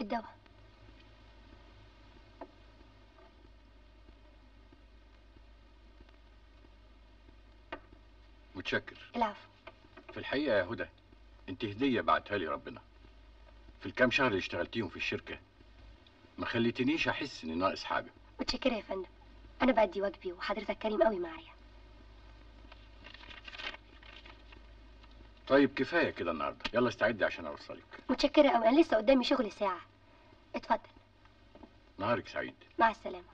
الدواء. متشكر. العفو. في الحقيقة يا هدى، انت هدية بعتها لي ربنا. في الكام شهر اللي اشتغلتيهم في الشركة ما خليتنيش احس اني ناقص حاجة. متشكرة يا فندم، انا بأدي واجبي وحضرتك كريم قوي معايا. طيب كفاية كده النهاردة، يلا استعدي عشان اوصلك. متشكرة قوي، انا لسه قدامي شغل ساعة. اتفضل. نهارك سعيد. مع السلامة.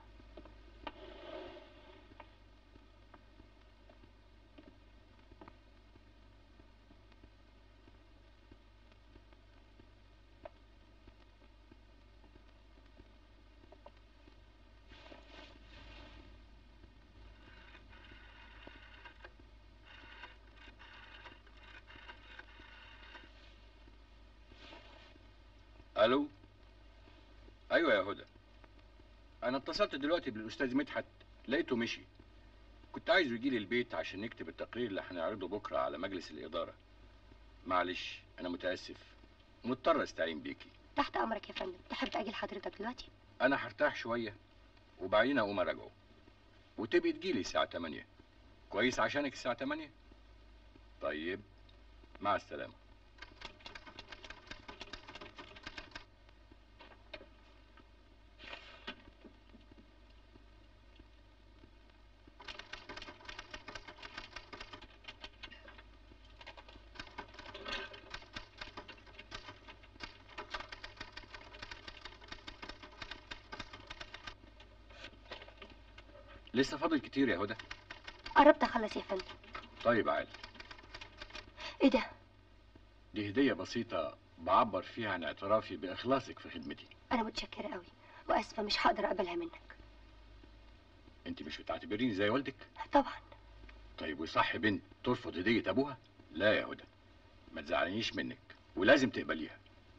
الو. ايوه يا هدى، انا اتصلت دلوقتي بالاستاذ مدحت، لقيته مشي. كنت عايزه يجي لي البيت عشان نكتب التقرير اللي هنعرضه بكره على مجلس الاداره. معلش انا متاسف، مضطر استعين بيكي. تحت امرك يا فندم، تحب اجي لحضرتك دلوقتي؟ انا هرتاح شويه وبعدين اقوم اراجعه، وتبقي تجيلي الساعه 8. كويس عشانك الساعه 8؟ طيب مع السلامه. لسه فاضل كتير يا هدى؟ قربت اخلص يا فندم. طيب عال. ايه ده؟ دي هديه بسيطه بعبر فيها عن اعترافي باخلاصك في خدمتي. انا متشكرة قوي واسفة مش هقدر اقبلها منك. انت مش بتعتبريني زي والدك؟ طبعا. طيب وصح بنت ترفض هديه ابوها؟ لا يا هدى، ما تزعلنيش منك ولازم تقبليها.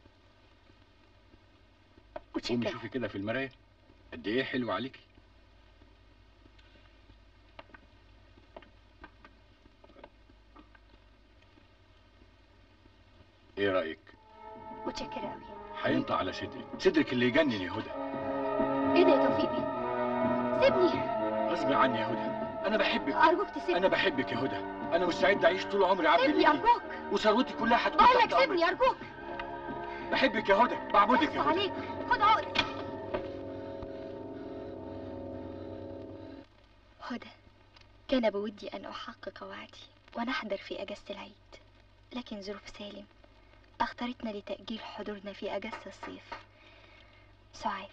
قومي متشكرة. شوفي كده في المرايه قد ايه حلو عليكي. ايه رايك؟ متشكرة قوي. هينطق على صدرك، صدرك اللي يجنن يا هدى. ايه ده يا توفيق بيه؟ سيبني. غصب عني يا هدى، انا بحبك. ارجوك تسيبني. انا بحبك يا هدى، انا مستعد اعيش طول عمري عبد سيبني ليكي، ارجوك. وثروتي كلها هتكون بقول لك تحت امرك. سيبني ارجوك. بحبك يا هدى، بعبدك اخص يا هدى. عليك، خد عقدك. هدى، كان بودي أن أحقق وعدي ونحضر في أجازة العيد، لكن ظروف سالم أخطرتنا لتأجيل حضورنا في أجازة الصيف. سعاد.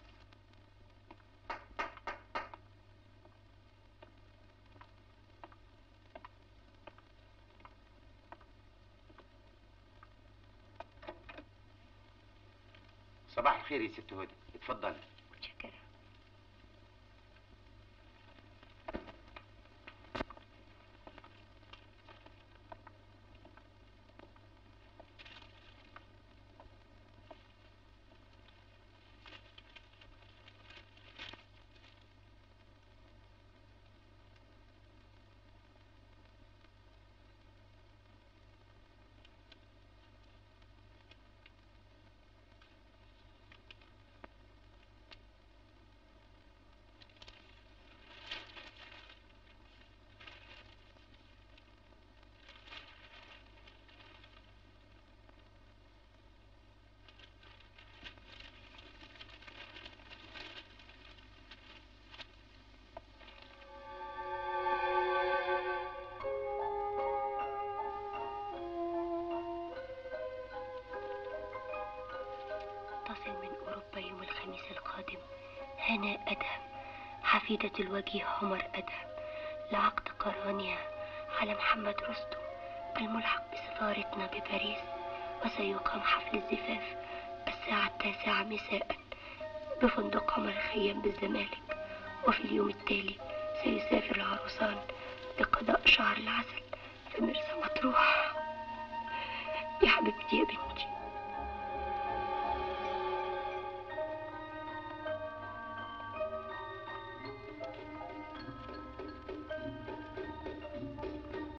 صباح الخير يا ست هدى، اتفضلي. متشكرة. تصل من أوروبا يوم الخميس القادم هناء أدهم، حفيدة الوجيه عمر أدهم، لعقد قرانها على محمد رستم الملحق بسفارتنا بباريس. وسيقام حفل الزفاف الساعة 9 مساء بفندق عمر الخيام بالزمالك. وفي اليوم التالي سيسافر العروسان لقضاء شهر العسل في مرسى مطروح. يا حبيبتي يا بنتي،